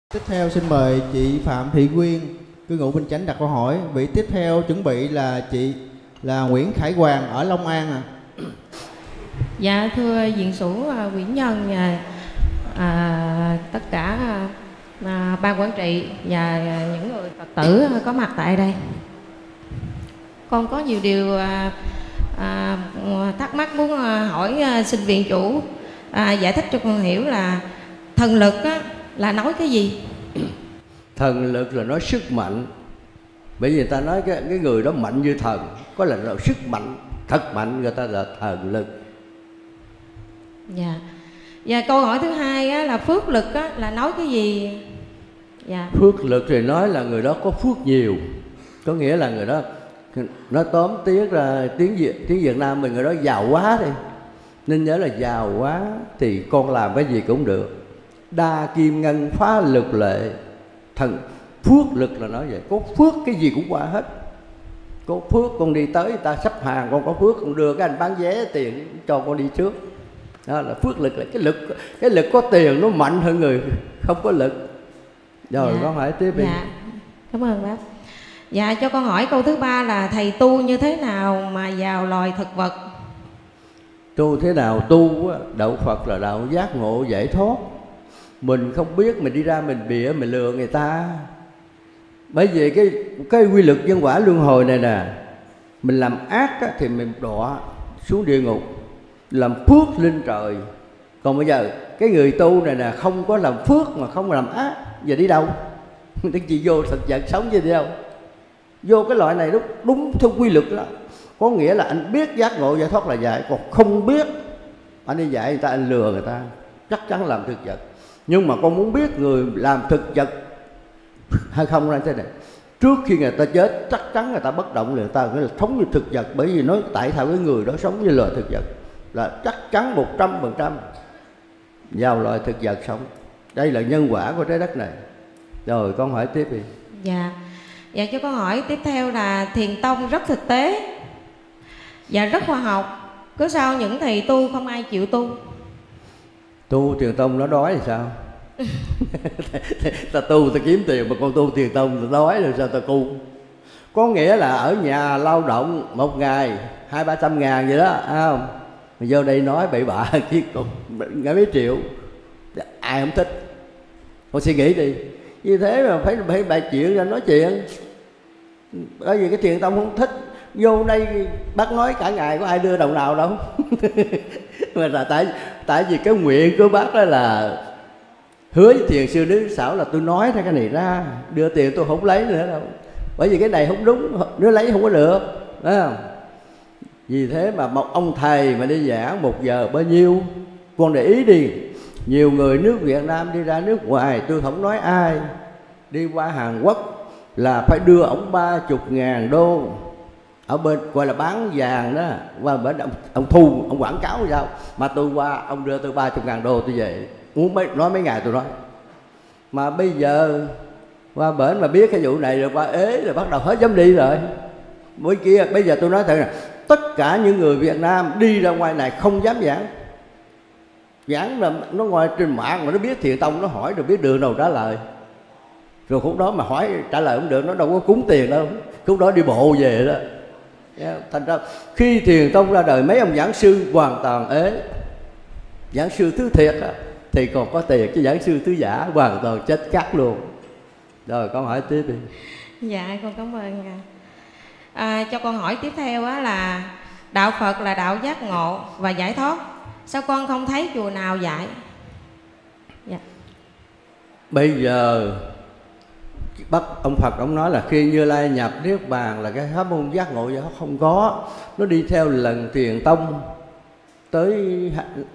Tiếp theo xin mời chị Phạm Thị Quyên, cư ngụ Bình Chánh đặt câu hỏi. Vị tiếp theo chuẩn bị là chị là Nguyễn Khải Hoàng ở Long An ạ. Dạ thưa Viện Sử Nguyễn Nhân và tất cả ban quản trị và những người Phật tử có mặt tại đây. Con có nhiều điều thắc mắc muốn hỏi xin viện chủ giải thích cho con hiểu là thần lực là nói cái gì? Thần lực là nói sức mạnh. Bởi vì người ta nói cái người đó mạnh như thần, có là sức mạnh, thật mạnh, người ta là thần lực. Dạ. Và câu hỏi thứ hai là phước lực là nói cái gì? Dạ. Phước lực thì nói là người đó có phước nhiều. Có nghĩa là người đó, nó tóm tiếng ra tiếng Việt Nam mình, người đó giàu quá đi. Nên nhớ là giàu quá thì con làm cái gì cũng được. Đa kim ngân phá lực lệ. Thần phước lực là nói vậy. Có phước cái gì cũng qua hết. Có phước con đi tới người ta sắp hàng, con có phước con đưa cái anh bán vé tiền cho con đi trước. Đó là phước lực, là cái lực có tiền nó mạnh hơn người không có lực. Rồi con hỏi tiếp đi. Dạ, cảm ơn bác. Dạ, cho con hỏi câu thứ ba là thầy tu như thế nào mà vào loài thực vật? Tu thế nào tu? Đạo Phật là đạo giác ngộ giải thoát. Mình không biết, mình đi ra mình bịa, mình lừa người ta. Bởi vì cái quy luật nhân quả luân hồi này nè, mình làm ác thì mình đọa xuống địa ngục, làm phước lên trời. Còn bây giờ cái người tu này nè không có làm phước mà không làm ác, giờ đi đâu? Tức chỉ vô thực vật sống chứ đi đâu? Vô cái loại này đúng theo quy luật đó. Có nghĩa là anh biết giác ngộ giải thoát là dạy, còn không biết anh đi dạy người ta, anh lừa người ta, chắc chắn làm thực vật. Nhưng mà con muốn biết người làm thực vật hay không là thế này. Trước khi người ta chết chắc chắn người ta bất động, người ta phải là sống như thực vật. Bởi vì nói tại sao cái người đó sống như loài thực vật là chắc chắn 100% vào loài thực vật sống. Đây là nhân quả của trái đất này. Rồi con hỏi tiếp đi. Dạ. Dạ, cho con hỏi tiếp theo là thiền tông rất thực tế và rất khoa học. Cứ sao những thầy tu không ai chịu tu? Tu thiền tông nó đói thì sao? Ta tu ta kiếm tiền, mà con tu thiền tông ta đói rồi sao ta tu? Có nghĩa là ở nhà lao động một ngày 200-300 ngàn vậy đó, thấy không? Mà vô đây nói bậy bạ chứ còn mấy triệu, ai không thích? Con suy nghĩ đi. Như thế mà phải bày chuyện ra nói chuyện. Bởi vì cái thiền tông không thích. Vô đây bác nói cả ngày có ai đưa đồng nào đâu. Mà là tại vì cái nguyện của bác đó là hứa với thiền sư Đức Xảo là tôi nói ra cái này ra, đưa tiền tôi không lấy nữa đâu. Bởi vì cái này không đúng, nếu lấy không có được, phải không? Vì thế mà một ông thầy mà đi giảng 1 giờ bao nhiêu? Con để ý đi. Nhiều người nước Việt Nam đi ra nước ngoài, tôi không nói ai, đi qua Hàn Quốc là phải đưa ổng 30.000 đô. Ở bên gọi là bán vàng đó, và bên ông thu, ông quảng cáo sao? Mà tôi qua, ông đưa tôi 30.000 đô tôi về. Muốn nói mấy ngày tôi nói. Mà bây giờ qua bển mà biết cái vụ này rồi qua ế rồi bắt đầu hết dám đi rồi. Mới kia bây giờ tôi nói thật là tất cả những người Việt Nam đi ra ngoài này không dám giảng. Giảng là nó ngoài trên mạng mà nó biết thiền tông, nó hỏi rồi biết đường nào trả lời. Rồi khúc đó mà hỏi trả lời không được, nó đâu có cúng tiền đâu, khúc đó đi bộ về đó. Thành ra khi thiền tông ra đời mấy ông giảng sư hoàn toàn ế. Giảng sư thứ thiệt thì còn có tiền, chứ giảng sư thứ giả hoàn toàn chết cắt luôn. Rồi con hỏi tiếp đi. Dạ con cảm ơn. Cho con hỏi tiếp theo là đạo Phật là đạo giác ngộ và giải thoát, sao con không thấy chùa nào dạy? Dạ. Bây giờ bắt ông Phật ông nói là khi Như Lai nhập niết bàn là cái pháp môn giác ngộ giải thoát không có. Nó đi theo lần thiền tông tới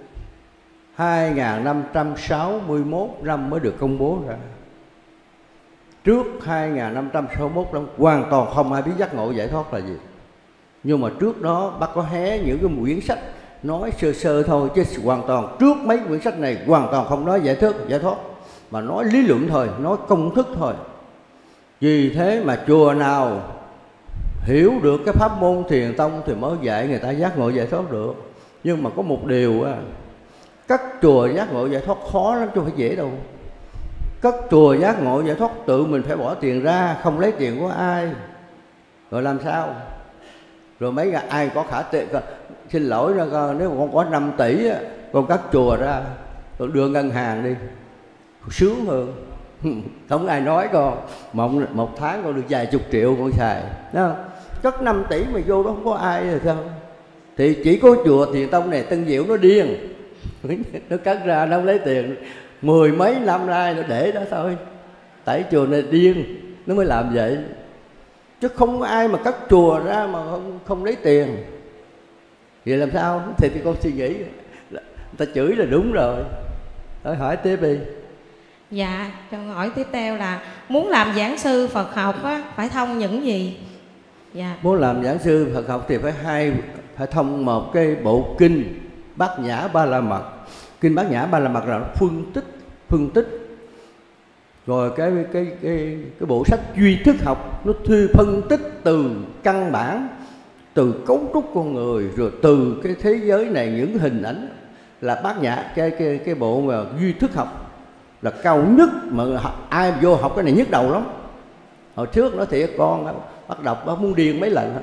2561 năm mới được công bố ra. Trước 2561 năm hoàn toàn không ai biết giác ngộ giải thoát là gì. Nhưng mà trước đó bác có hé những cái quyển sách nói sơ sơ thôi, chứ hoàn toàn trước mấy quyển sách này hoàn toàn không nói giải thoát, mà nói lý luận thôi, nói công thức thôi. Vì thế mà chùa nào hiểu được cái pháp môn thiền tông thì mới dạy người ta giác ngộ giải thoát được. Nhưng mà có một điều các chùa giác ngộ giải thoát khó lắm chứ không phải dễ đâu. cất chùa giác ngộ giải thoát tự mình phải bỏ tiền ra, không lấy tiền của ai. Rồi làm sao? Rồi mấy ngày ai có khả tiền, xin lỗi ra con, nếu mà con có 5 tỷ á, con cất chùa ra, con đưa ngân hàng đi, sướng hơn. Không ai nói con, một tháng con được vài chục triệu con xài, đúng không? Cất 5 tỷ mà vô đó không có ai rồi sao? Thì chỉ có chùa Thiền Tông này Tân Diệu nó điên. Nó cất ra nó không lấy tiền, 10 mấy năm nay nó để đó thôi. Tại chùa này điên nó mới làm vậy, chứ không có ai mà cất chùa ra mà không lấy tiền. Vậy làm sao? Thì con suy nghĩ, người ta chửi là đúng rồi. Thôi hỏi tiếp đi. Dạ, cho hỏi tiếp theo là muốn làm giảng sư Phật học á, phải thông những gì? Dạ. Muốn làm giảng sư Phật học thì phải thông một cái bộ kinh Bát Nhã Ba La Mật. Kinh Bát Nhã Ba La Mật là phân tích. Rồi cái bộ sách duy thức học nó phân tích từ căn bản, từ cấu trúc con người, rồi từ cái thế giới này những hình ảnh, là Bát Nhã. Cái bộ mà duy thức học là cao nhất mà ai vô học cái này nhức đầu lắm. Hồi trước nó thiệt con bắt đọc nó muốn điên mấy lần.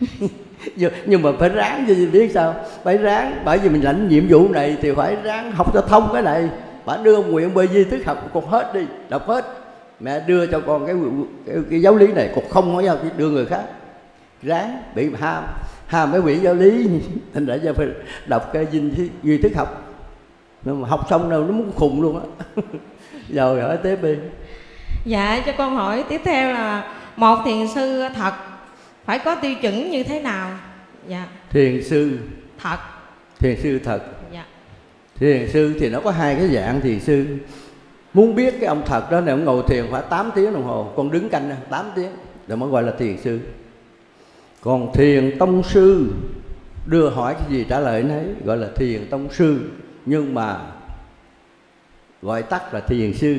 Nhưng mà phải ráng, chứ biết sao, phải ráng, bởi vì mình lãnh nhiệm vụ này thì phải ráng học cho thông cái này. Bà đưa nguyện bơi duy thức học con hết đi, đọc hết. Mẹ đưa cho con cái giáo lý này, còn không có giao đưa người khác. Ráng, bị ham cái quyển giáo lý, thành ra phải đọc cái duy thức học. Nhưng mà học xong đâu nó muốn khùng luôn á. Rồi hỏi tiếp đi. Dạ, cho con hỏi tiếp theo là một thiền sư thật phải có tiêu chuẩn như thế nào? Dạ. Thiền sư thật. Thiền sư thật. Dạ. Thiền sư thì nó có hai cái dạng thiền sư. Muốn biết cái ông thật đó này, ông ngồi thiền phải 8 tiếng đồng hồ, con đứng canh 8 tiếng rồi mới gọi là thiền sư. Còn thiền tông sư, đưa hỏi cái gì trả lời nấy, gọi là thiền tông sư. Nhưng mà gọi tắt là thiền sư.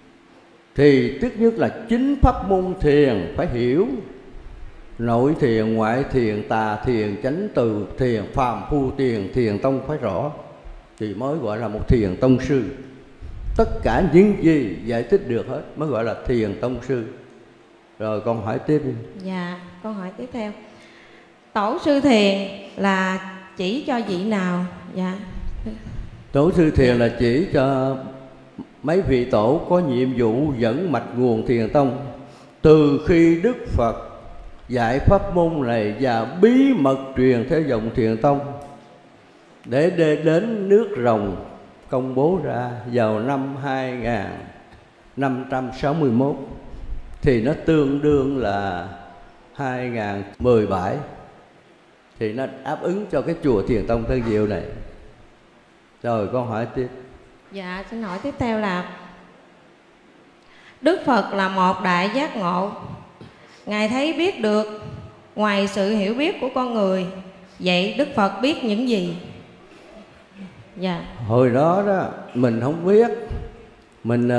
Thì tức nhất là chính pháp môn thiền phải hiểu. Nội thiền, ngoại thiền, tà thiền, chánh từ thiền, phàm phu thiền, thiền tông phải rõ, thì mới gọi là một thiền tông sư. Tất cả những gì giải thích được hết mới gọi là thiền tông sư. Rồi con hỏi tiếp đi. Dạ, con hỏi tiếp theo. Tổ sư thiền là chỉ cho vị nào? Dạ. Tổ sư thiền là chỉ cho mấy vị tổ có nhiệm vụ dẫn mạch nguồn thiền tông. Từ khi Đức Phật dạy pháp môn này và bí mật truyền theo dòng thiền tông, để đến nước Rồng công bố ra vào năm 2561, thì nó tương đương là 2017, thì nó đáp ứng cho cái chùa Thiền Tông Tân Diệu này. Rồi con hỏi tiếp. Dạ, xin hỏi tiếp theo là Đức Phật là một đại giác ngộ, Ngài thấy biết được ngoài sự hiểu biết của con người. Vậy Đức Phật biết những gì? Dạ. Hồi đó mình không biết, mình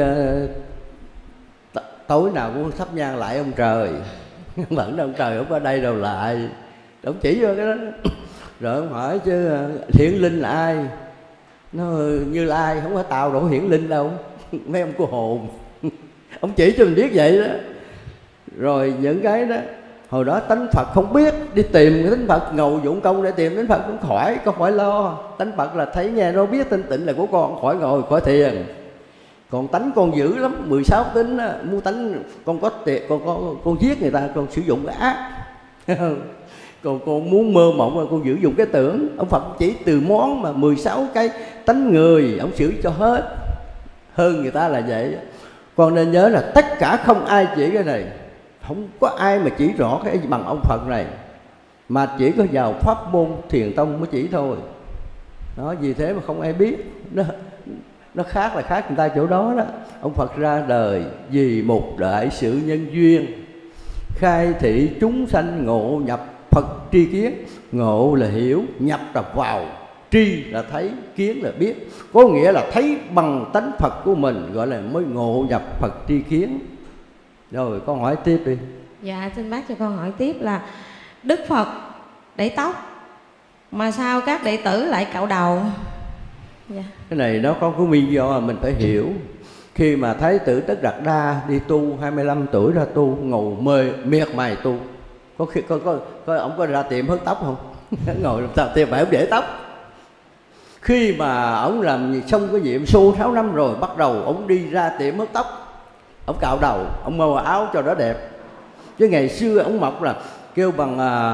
tối nào cũng thắp nhang lại ông trời. Vẫn ông trời không ở đây đâu lại, ông chỉ vô cái đó. Rồi ông hỏi chứ hiển linh là ai? Nó Như Lai, không phải tao đâu hiển linh đâu, mấy ông cô hồn. Ông chỉ cho mình biết vậy đó. Rồi những cái đó hồi đó tánh Phật không biết, đi tìm cái tánh Phật, ngầu dụng công để tìm tánh Phật cũng khỏi, con khỏi lo. Tánh Phật là thấy nghe nó biết thanh tịnh là của con, khỏi ngồi khỏi thiền. Còn tánh con dữ lắm, 16 tính á, muốn tánh con có tiền, con giết người ta, con sử dụng cái ác. Còn con muốn mơ mộng, con sử dụng cái tưởng. Ông Phật chỉ từ món mà 16 cái tánh người, ông xử cho hết. Hơn người ta là vậy. Con nên nhớ là tất cả không ai chỉ cái này, không có ai mà chỉ rõ cái bằng ông Phật này, mà chỉ có vào pháp môn Thiền Tông mới chỉ thôi. Đó, vì thế mà không ai biết. Nó khác là khác người ta chỗ đó đó. Ông Phật ra đời vì một đại sự nhân duyên, khai thị chúng sanh ngộ nhập Phật tri kiến. Ngộ là hiểu, nhập là vào, tri là thấy, kiến là biết. Có nghĩa là thấy bằng tánh Phật của mình, gọi là mới ngộ nhập Phật tri kiến. Rồi con hỏi tiếp đi. Dạ, xin bác cho con hỏi tiếp là Đức Phật để tóc, mà sao các đệ tử lại cạo đầu? Dạ. Cái này nó có cái nguyên do mà mình phải hiểu. Khi mà Thái tử Tất Đạt Đa đi tu, 25 tuổi ra tu, ngồi miệt mài tu. Có khi ông có ra tiệm hớt tóc không? Ngồi làm sao tiệm phải ông để tóc. Khi mà ông làm xong cái nhiệm xu 6 năm rồi, bắt đầu ông đi ra tiệm hớt tóc, ông cạo đầu, ông mua áo cho nó đẹp. Chứ ngày xưa ông mặc là kêu bằng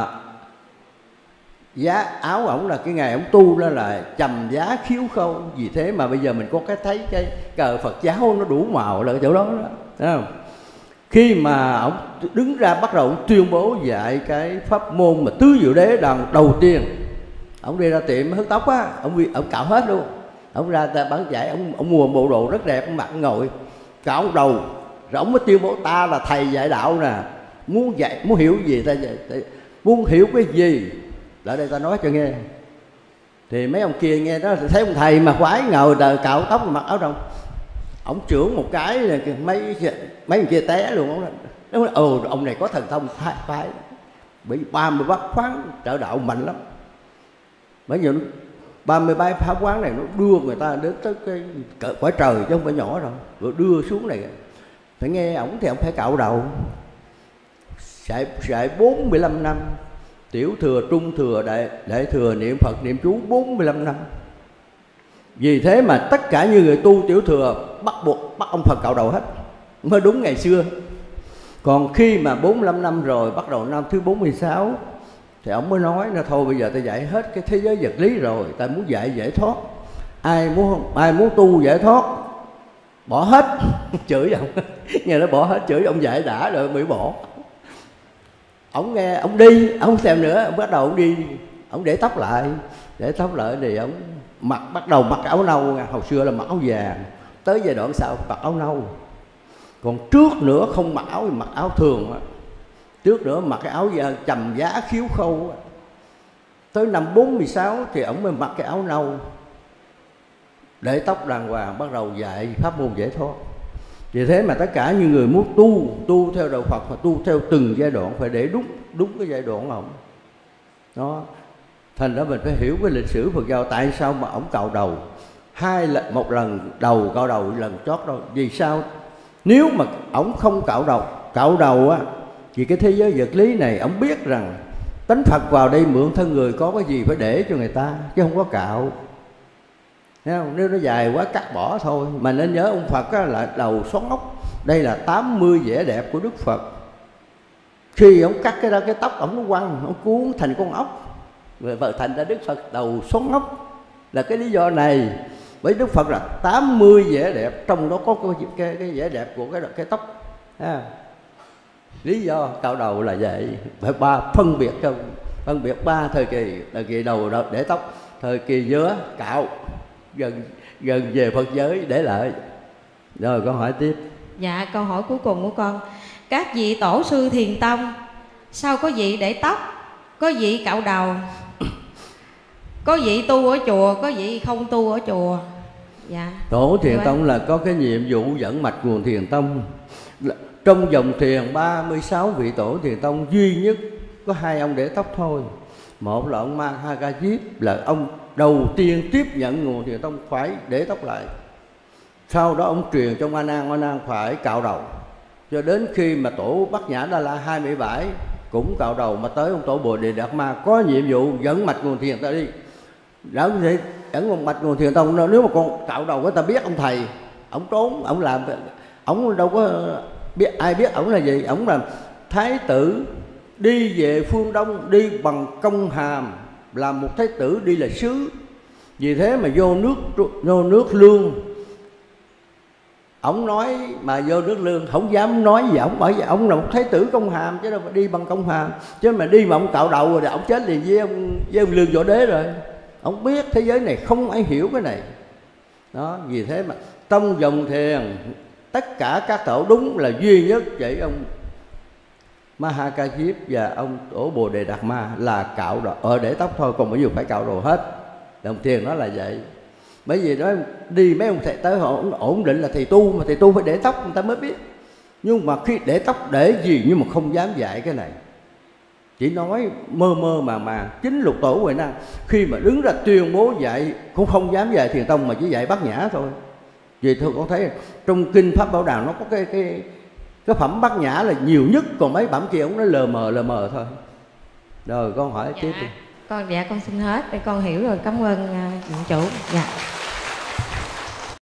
giá áo ổng là cái ngày ông tu đó là trầm giá khiếu khâu. Vì thế mà bây giờ mình có thấy cái cờ Phật giáo nó đủ màu là ở chỗ đó đó, thấy không? Khi mà ông đứng ra bắt đầu ông tuyên bố dạy cái pháp môn mà tứ diệu đế đàn đầu tiên, ông đi ra tiệm hớt tóc á, ông cạo hết luôn. Ông ra ta bán giải, ông mua bộ đồ rất đẹp, ông mặc ngồi cạo đầu, rồi ông mới tuyên bố ta là thầy dạy đạo nè, muốn dạy muốn hiểu gì ta dạy, muốn hiểu cái gì lại đây ta nói cho nghe. Thì mấy ông kia nghe đó thấy ông thầy mà khoái ngồi đời cạo tóc mặc áo đồng, ông trưởng một cái là mấy ông kia té luôn. Ông nói ông này có thần thông phải bởi vì 33 khoáng trợ đạo mạnh lắm. Bởi vì 33 pháp quán này nó đưa người ta đến tới cái cõi trời chứ không phải nhỏ đâu, rồi đưa xuống này. Phải nghe ổng thì ông phải cạo đầu, dạy 45 năm, tiểu thừa, trung thừa, đại thừa, niệm Phật niệm chú 45 năm. Vì thế mà tất cả như người tu tiểu thừa bắt ông Phật cạo đầu hết mới đúng ngày xưa. Còn khi mà 45 năm rồi, bắt đầu năm thứ 46 thì ông mới nói là thôi bây giờ ta dạy hết cái thế giới vật lý rồi, ta muốn dạy giải thoát. Ai muốn tu giải thoát bỏ hết. Chửi ông nghe nó bỏ hết, chửi ông dạy đã rồi mới bỏ. Ông nghe, ông đi, ông không xem nữa, ông bắt đầu ông đi, ông để tóc lại thì ông bắt đầu mặc áo nâu. Hồi xưa là mặc áo vàng, tới giai đoạn sau mặc áo nâu. Còn trước nữa không mặc áo, mặc áo thường á. Trước nữa mặc cái áo trầm giá khiếu khâu á. Tới năm 46 thì ông mới mặc cái áo nâu, để tóc đàng hoàng, bắt đầu dạy pháp môn giải thoát. Vì thế mà tất cả những người muốn tu theo đạo Phật và tu theo từng giai đoạn phải để đúng cái giai đoạn của ông đó. Thành ra mình phải hiểu cái lịch sử Phật giáo, tại sao mà ông cạo đầu một lần đầu cạo đầu, lần chót đâu. Vì sao? Nếu mà ông không cạo đầu á, thì cái thế giới vật lý này ông biết rằng tánh Phật vào đây mượn thân người, có cái gì phải để cho người ta chứ không có cạo. Thấy không? Nếu nó dài quá cắt bỏ thôi. Mà nên nhớ ông Phật á, là đầu xoắn ốc. Đây là 80 vẻ đẹp của Đức Phật. Khi ông cắt cái tóc ông nó quăng, ông cuốn thành con ốc, rồi vợ thành ra Đức Phật đầu xoắn ốc. Là cái lý do này. Bởi Đức Phật là 80 vẻ đẹp, trong đó có cái vẻ đẹp của cái tóc. Lý do cạo đầu là vậy. Phải phân biệt ba thời kỳ đầu để tóc, thời kỳ giữa cạo, gần về Phật giới để lại. Rồi con hỏi tiếp. Dạ, câu hỏi cuối cùng của con. Các vị tổ sư Thiền Tông sao có vị để tóc, có vị cạo đầu, có vị tu ở chùa, có vị không tu ở chùa? Dạ. Tổ Thiền Tông là có cái nhiệm vụ dẫn mạch nguồn Thiền Tông. Trong dòng thiền 36 vị tổ Thiền Tông duy nhất có 2 ông để tóc thôi. Một là ông Mahakajip, là ông đầu tiên tiếp nhận nguồn Thiền Tông phải để tóc lại. Sau đó ông truyền cho A Nan phải cạo đầu. Cho đến khi mà tổ Bát Nhã Đa La 27 cũng cạo đầu, mà tới ông tổ Bồ Đề Đạt Ma có nhiệm vụ dẫn mạch nguồn thiền ta đi. Đó thì dẫn mạch nguồn Thiền Tông, nếu mà con cạo đầu người ta biết ông thầy, ông trốn, ông làm, ông đâu có biết, ai biết ông là gì. Ông là thái tử đi về phương Đông, đi bằng công hàm, làm một thái tử đi là sứ. Vì thế mà vô nước Lương, ông nói mà vô nước Lương không dám nói gì ông, bởi vì ông là một thái tử công hàm chứ đâu phải đi bằng công hàm. Chứ mà đi mà ông cạo đầu rồi thì ông chết liền với ông Lương Võ Đế rồi. Ông biết thế giới này không ai hiểu cái này đó. Vì thế mà trong dòng thiền tất cả các tổ đúng là duy nhất chỉ ông Mahakajip và ông tổ Bồ Đề Đạt Ma là cạo đầu, để tóc thôi, còn bây giờ phải cạo đầu hết. Dòng thiền nó là vậy. Bởi vì đó đi mấy ông thầy tới họ ổn định là thầy tu, mà thầy tu phải để tóc người ta mới biết. Nhưng mà khi để tóc để gì nhưng mà không dám dạy cái này, chỉ nói mơ màng. Chính Lục Tổ Huệ Năng khi mà đứng ra tuyên bố dạy cũng không dám dạy Thiền Tông, mà chỉ dạy Bát Nhã thôi. Vì thôi con thấy trong kinh Pháp Bảo Đàn nó có cái phẩm Bát Nhã là nhiều nhất, còn mấy phẩm kia ông nói lờ mờ thôi. Rồi con hỏi tiếp đi. Con xin hết, để con hiểu rồi, cảm ơn viện chủ. Dạ.